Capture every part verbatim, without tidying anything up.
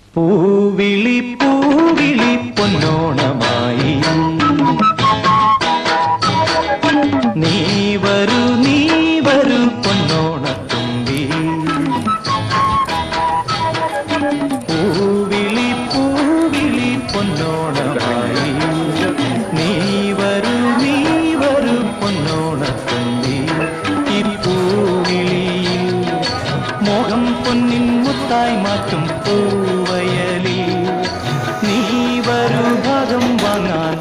പൂവിളി പൂവിളി പൊന്നോണമായി നീ വരൂ നീ വരൂ പൊന്നോണത്തുമ്പി പൂവിളി പൂവിളി പൊന്നോണമായി നീ വരൂ നീ വരൂ പൊന്നോണത്തുമ്പി ഈ പൂവിളിയിൽ മോഹം പൊന്നിൻ മുത്തായി മാറ്റും പൂവയലിൽ നീ വരൂ ഭാഗം വാങ്ങാൻ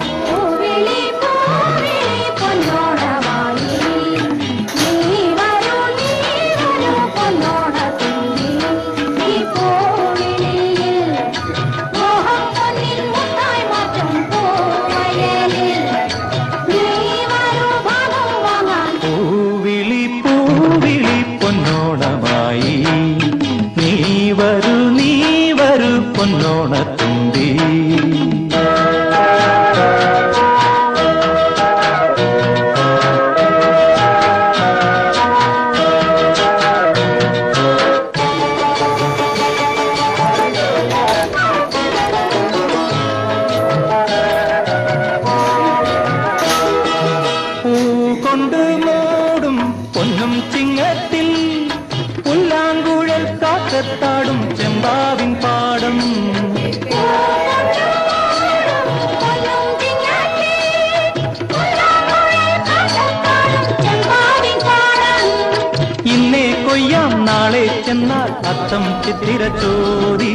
പൂവിളി പൂവിളി പൊന്നോണമായി നീ വരൂ നീ വരൂ പൊന്നോണത്തുമ്പി കൊണ്ട് മൂടും പൊന്നും ചിങ്ങത്തിൽ പുല്ലാങ്കുഴൽ കാക്കത്താടും ചെമ്പാവിൻ പാടം ഇന്നേ കൊയ്യാം നാളെ ചെന്നാൽ അത്തം ചിത്തിര ചോദി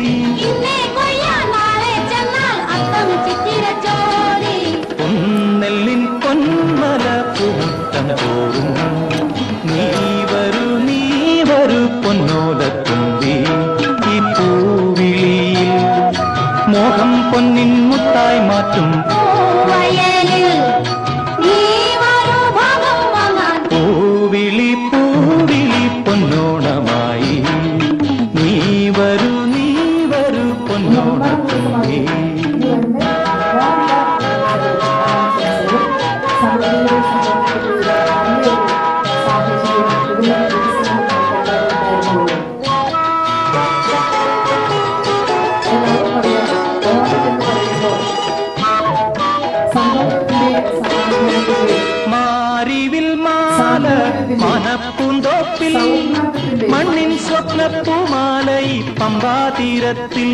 പൊന്നെല്ലിൻ പൊന്മല പൂമുറ്റം തോറും നീ വരൂ നീ വരൂ പൊന്നോലത്തുമ്പി ഈ പൂവിളിയിൽ മോഹം പൊന്നിൻ മുത്തായി മാറ്റും പൂവിളി പൂവിളി പൊന്നോണമായി നീ വരൂ നീ വരൂ പൊന്നോണത്തുമ്പി മാറിവിൽ മാല മനപ്പൂന്തോപ്പിൽ മണ്ണിൻ സ്വപ്നപ്പൂമാലൈ പമ്പാതീരത്തിൽ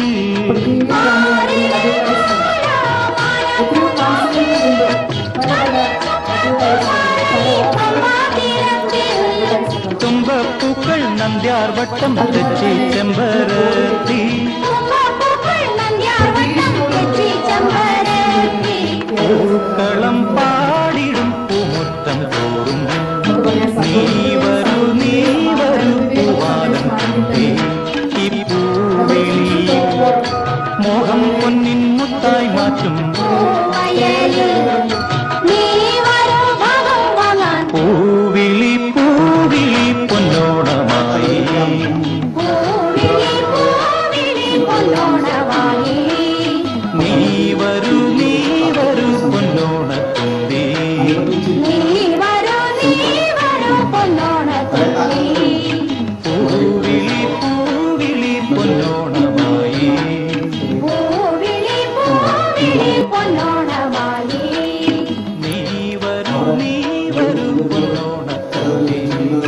തുമ്പപ്പൂക്കൾ നന്ദ്യാർ വട്ടം തെച്ചി ചെമ്പരത്തി പൂക്കളം പാടിടും പൂമുറ്റം തോറും നീ വരൂ നീ വരൂ പൂവാലം തുമ്പി ഈ പൂവിളി മോഹം പൊന്നിൻ മുത്തായി മാറ്റും പൂവിളി പൂവിളി പൊന്നോണമായി നീ വരൂ നീ വരൂ പൊന്നോണത്തുമ്പി പൂവിളി പൂവിളി പൊന്നോണമായി നീ വരൂ നീ വരൂ പൊന്നോണത്തുമ്പി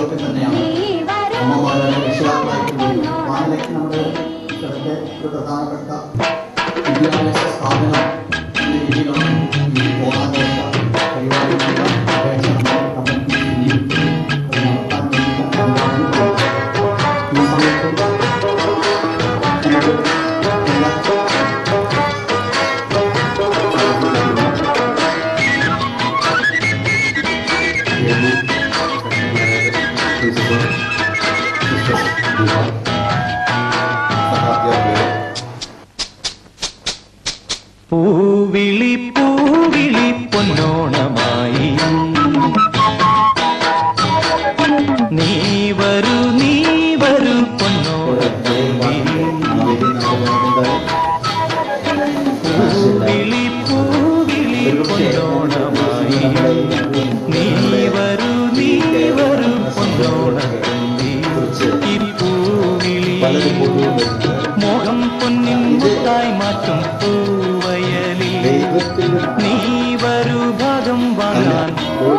പൂവിളി പൂവിളി പൊന്നോണമായി നീ വരൂ നീ വരൂ പൊന്നോണത്തുമ്പി പൂവിളി പൂവിളി പൊന്നോണമായി നീ വരൂ നീ വരൂ പൊന്നോണത്തുമ്പി ഈ പൂവിളി മോഹം പൊന്നിൻ മുത്തായി മാറ്റും പൂവയലിൽ നീ വരൂ ഭാഗം വാങ്ങാൻ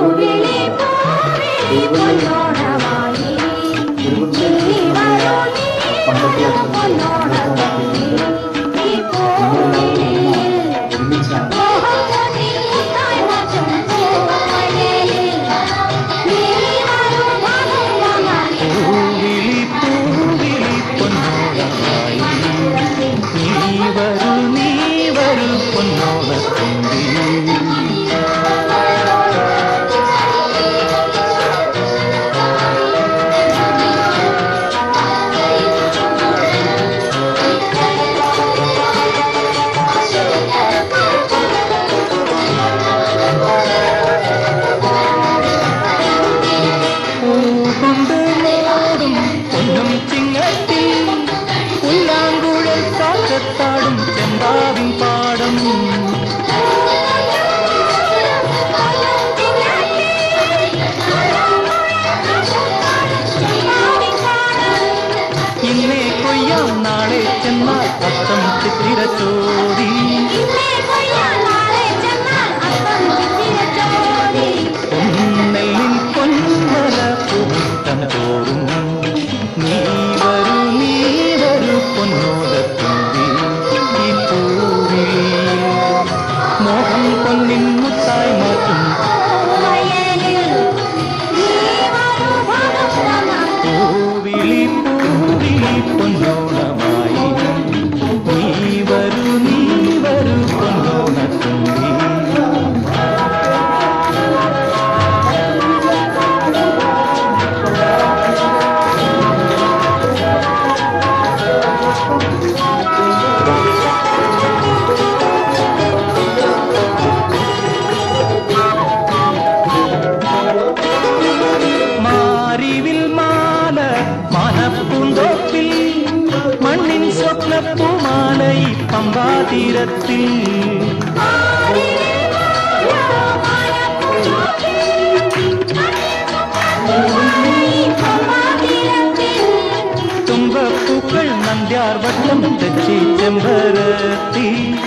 തുമ്പപ്പൂക്കൾ നന്ദ്യാർ വട്ടം തെച്ചി ചെമ്പരത്തി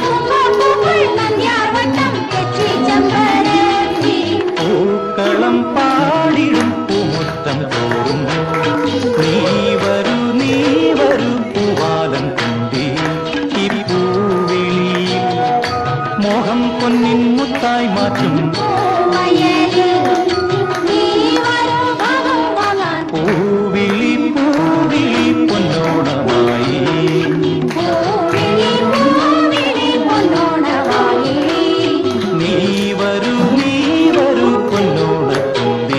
പൂക്കളം പാടിടും പൂമുത്തം തോറും നീ വരൂ നീ വരൂ പൂവാലം കുണ്ടി ഈ പൂവിളിയിൽ മോഹം പൊന്നിൻ മുത്തായി മാറ്റും പൂവിളി പൂവിളി പൊന്നോണമായി നീ വരൂ നീ വരൂ പൊന്നോണത്തുമ്പി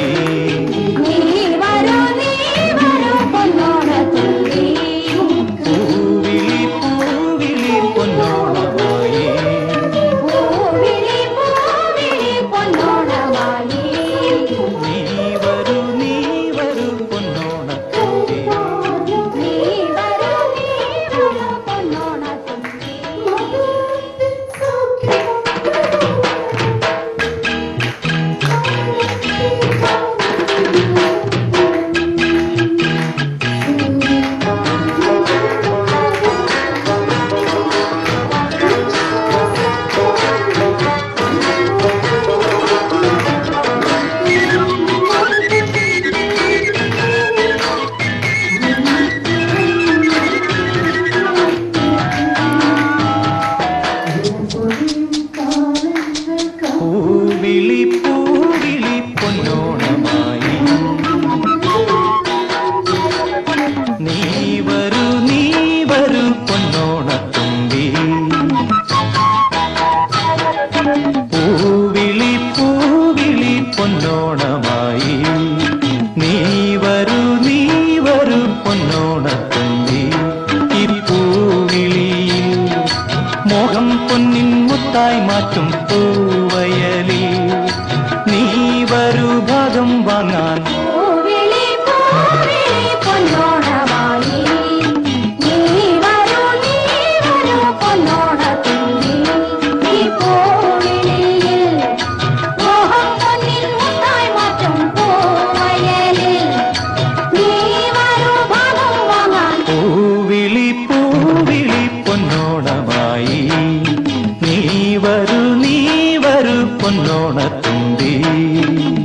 പൂവിളി പൂവിളി പൊന്നോണമായി നീ വരൂ നീ വരൂ പൊന്നോണത്തുമ്പി പൂവിളി പൂവിളി പൊന്നോണമായി നീ വരൂ നീ വരൂ പൊന്നോണത്തുമ്പി പൂവിളി പൂവിളി പൊന്നോണമായി നീ വരൂ നീ വരൂ പൊന്നോണത്തുമ്പി ഈ പൂവിളിയിൽ മോഹം പൊന്നിൻ മുത്തായി മാറ്റും പൂവയലിൽ നീ വരൂ ഭാഗം വാങ്ങാൻ പൂവിളി ചൊല്ലി